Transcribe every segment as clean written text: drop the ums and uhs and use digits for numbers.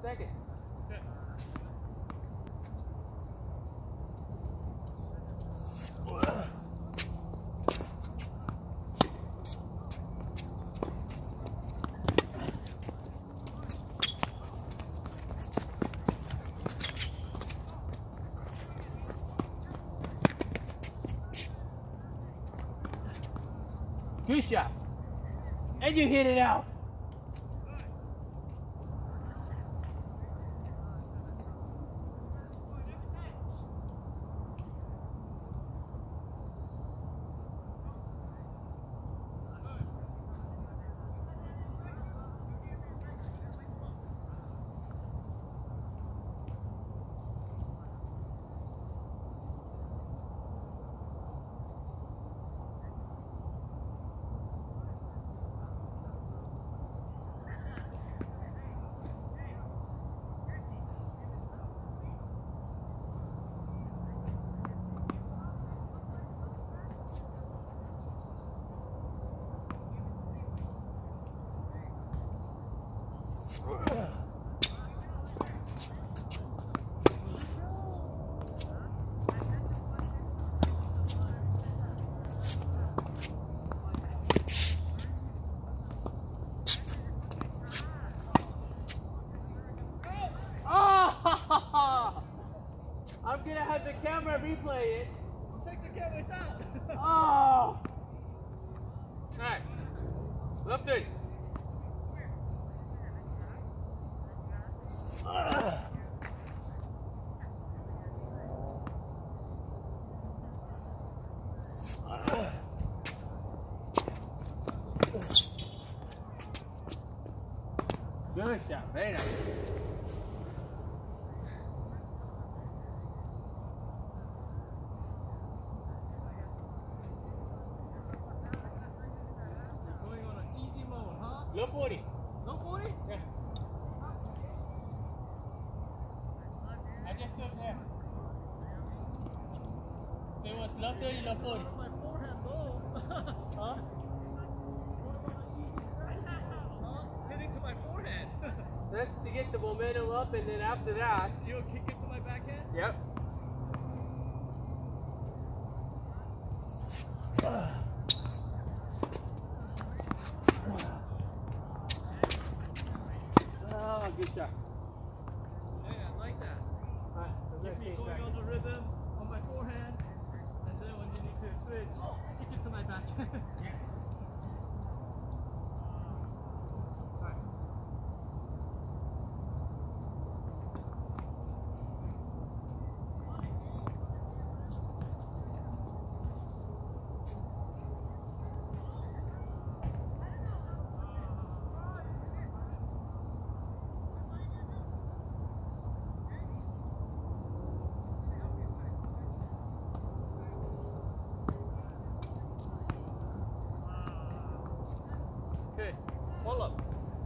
second. Good shot. And you hit it out. I'm gonna have the camera replay it. Check the cameras out. Oh! Alright. Left it. Good shot, very nice. Low 40. Low 40? Yeah. I just stood there. So it was low 30, low 40. My forehand low. Huh? Hitting to my forehand. That's to get the momentum up, and then after that, You'll kick it to my backhand? yep. Oh, good shot. Hey, I like that. Alright, so Keep me going on the rhythm on my forehand, and then when you need to switch, kick it to my backhand. Okay, hold up.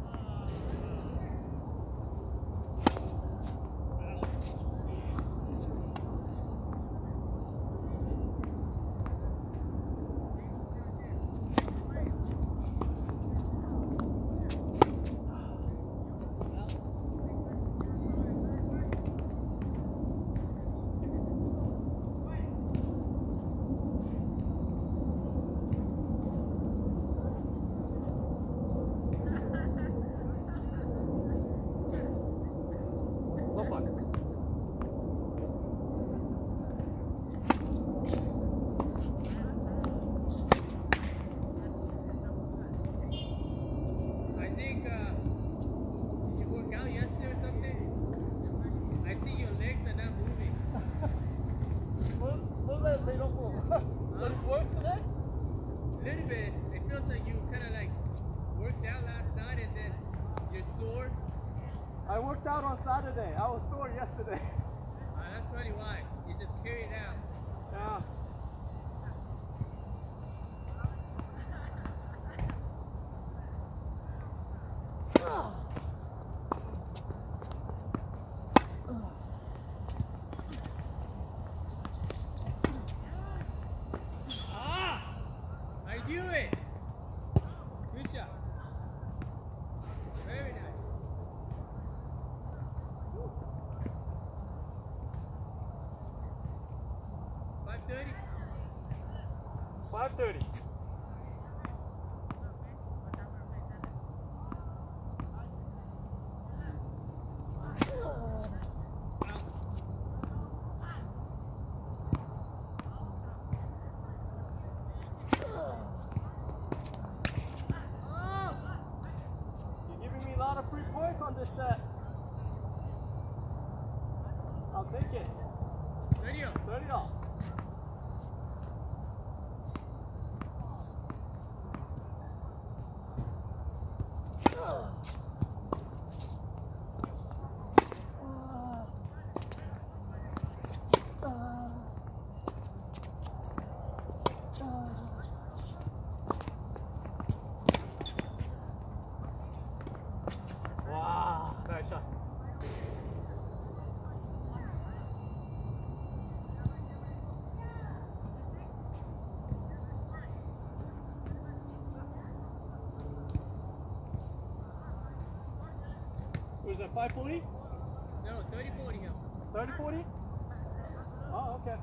I think you worked out yesterday or something. I see your legs are not moving. They don't move. It's worse today? A little bit. It feels like you kind of like worked out last night and then you're sore. I worked out on Saturday. I was sore yesterday. That's probably why. You just carry it out. Yeah. I knew it. Good shot. Very nice. 5:30. You're giving me a lot of free points on this set. I'll take it. 30 all. 30 all. Wow, nice shot. Was that 540? No, 30-40 hill. 30-40? Oh, okay.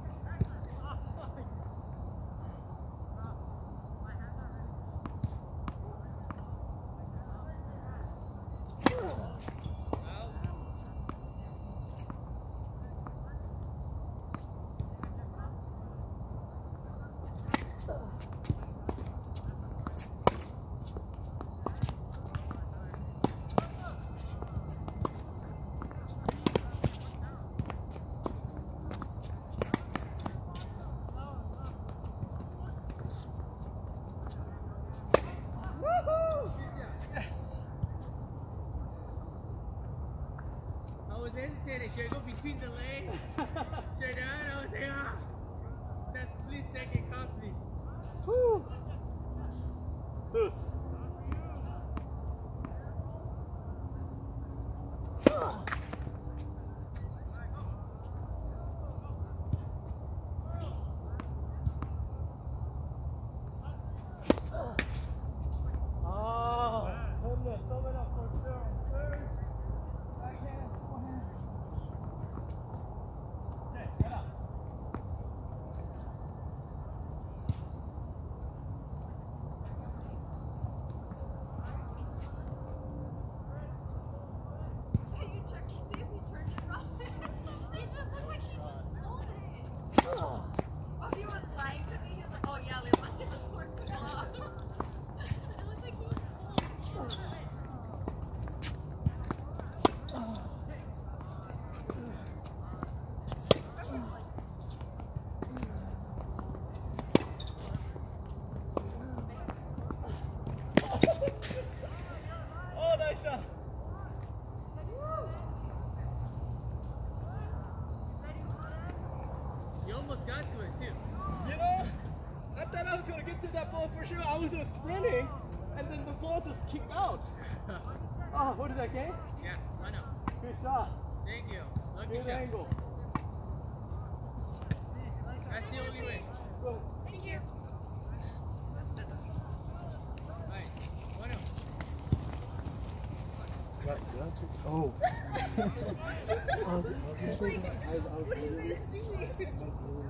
I was hesitating. Should I go between the legs? Should I? I was like, ah. That split second cost me. Woo! Loose. Oh, goodness. Open up for sure. Third. Backhand. Forehand. Okay, get up. So you check to see if he turned it off or something? It looked like he just pulled it. Oh, he was lying to me. He was like, oh yeah, Leon, it works slow. It looked like he pulled it. Oh, nice shot. You almost got to it, too. You know, I thought I was going to get to that ball for sure. I was sprinting, and then the ball just kicked out. Oh, what is that game? Yeah, I know. Good shot. Thank you. Lucky Good shot. angle. That's the only way. Go. Thank you. Alright, 1-0. Oh. What are you guys doing?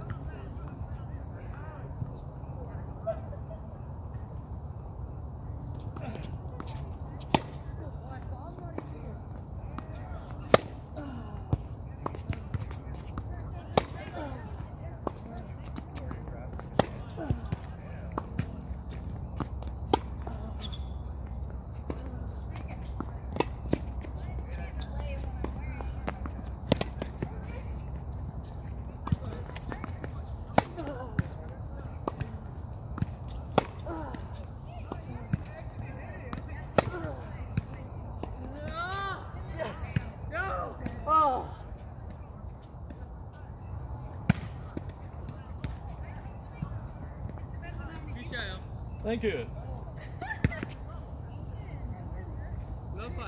Oh. Good shot, Al. Thank you. Low 5.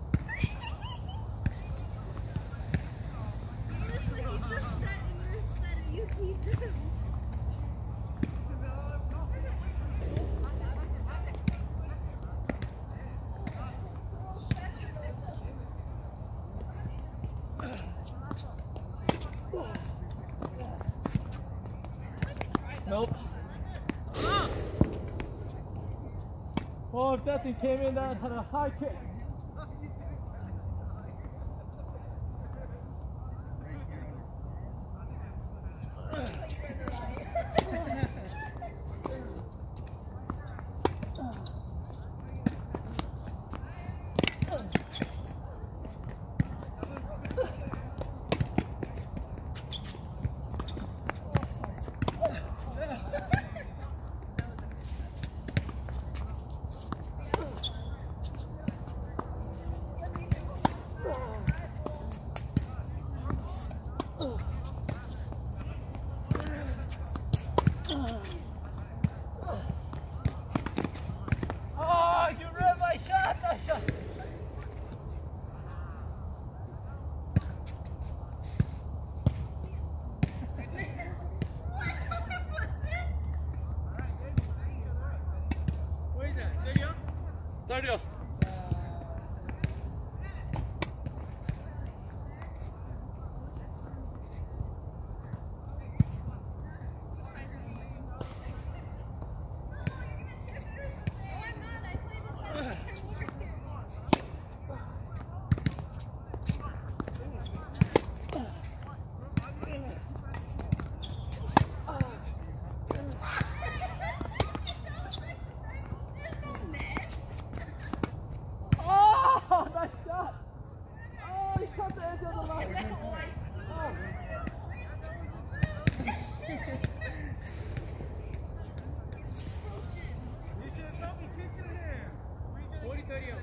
Honestly, he just sat in your set and you teach him. Nope. Oh! Oh, if that thing came in, that had a high kick. Oh, you read my shot! My shot! Where is that? There you are? There you go. Oh, nice shot! Oh, he cut the edge of the line. Oh. You should have probably kicked it here. 40-30.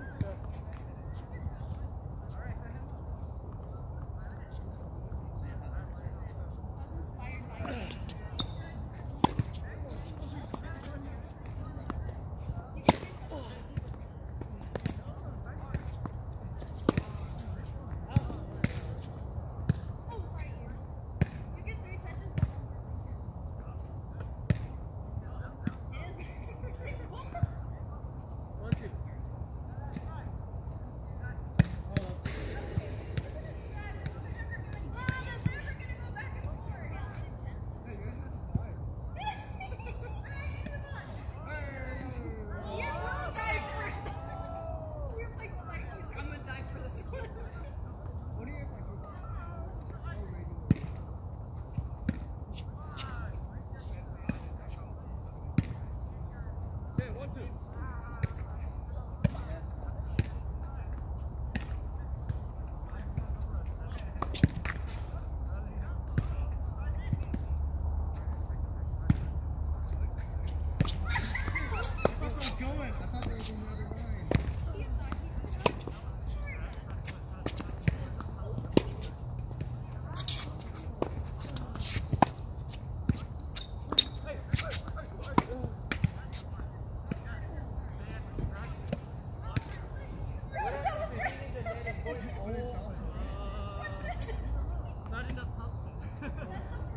Not enough house.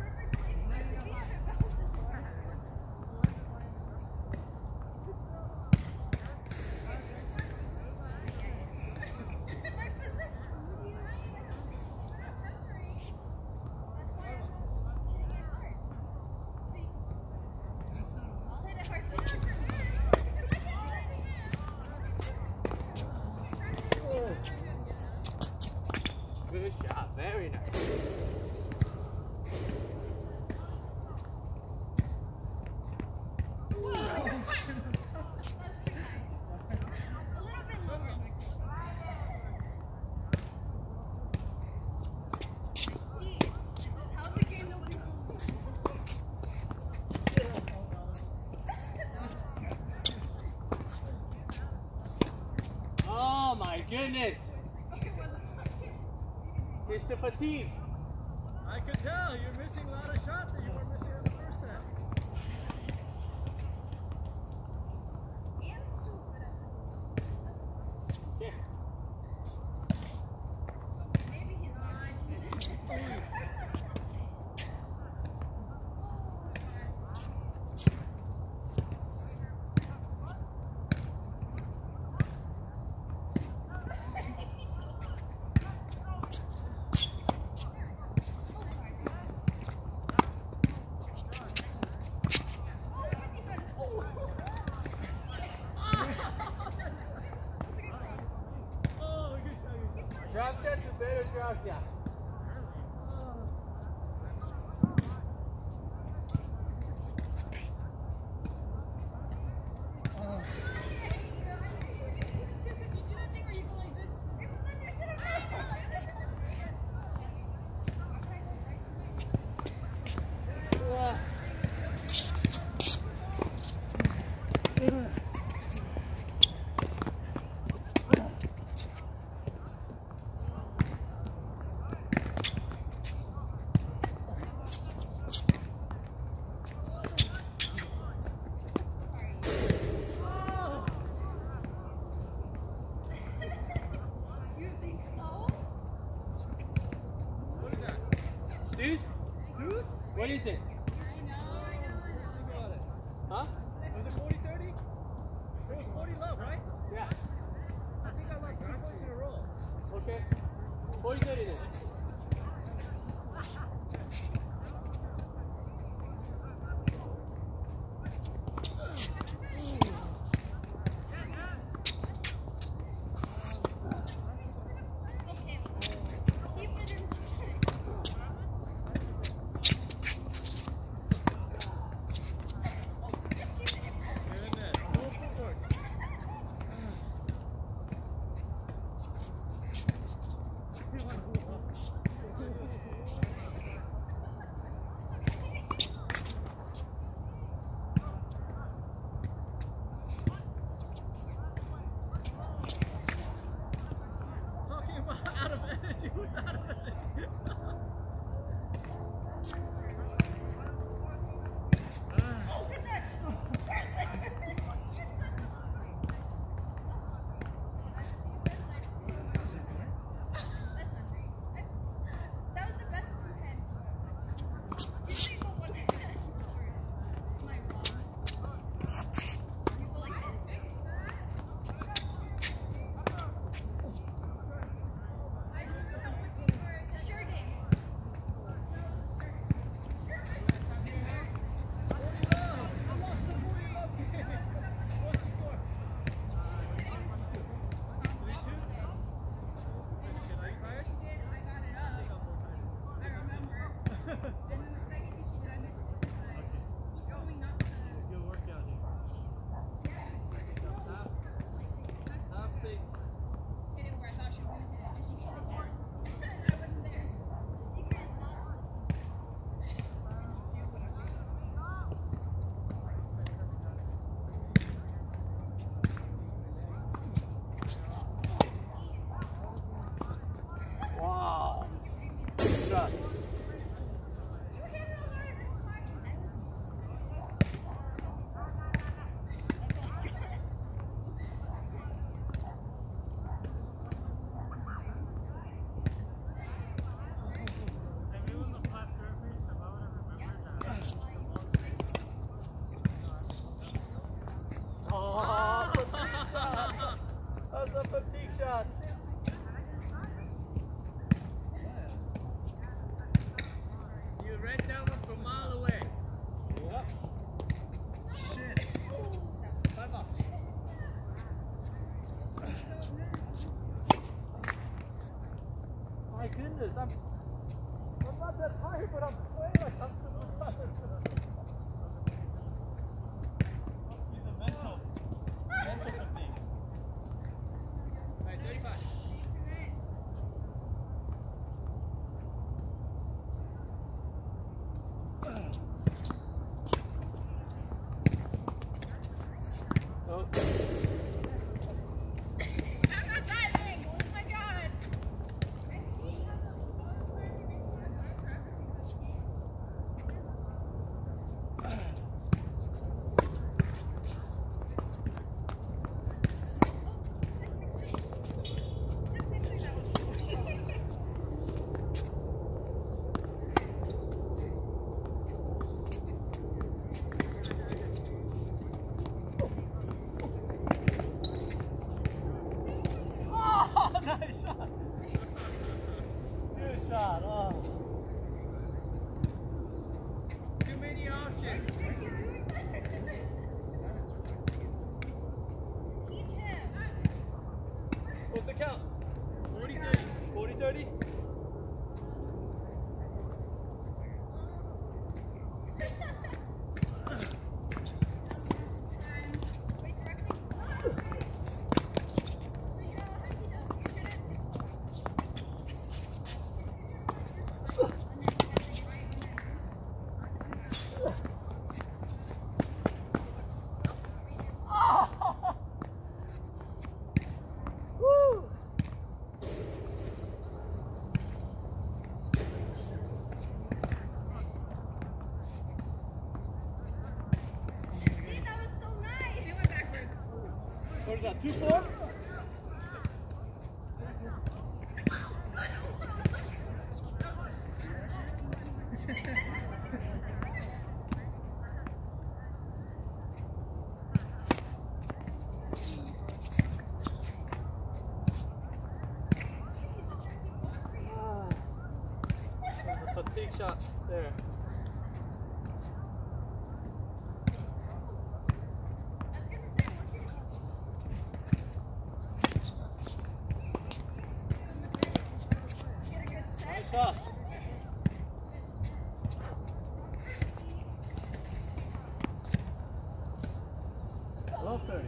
Good shot, very nice. Oh my goodness! It's the fatigue. I could tell you're missing a lot of shots that you weren't missing in the first set. Yeah. Maybe he's not. Drop shots are better drop shots. Deuce? Deuce? What is it? I know. Huh? Was it 40-30? It was 40 love, right? Yeah. I think I lost 2 points in a row. Okay. 40-30 then. That's a fatigue shot. You read that one from a mile away. Yep. Shit. 5 off. My goodness, I'm not that tired, but I'm playing like I'm super tired. It's a mental fatigue. Alright, 35. Oh. I'm not diving! Oh my god! Oh, nice shot. Good shot. Oh. Too many options. What's the count? 40-30. 3:30. What is that, 2-4? Fatigue shot there. Nice shot. Well, 30.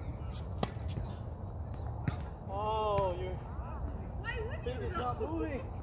Oh, your feet is not moving.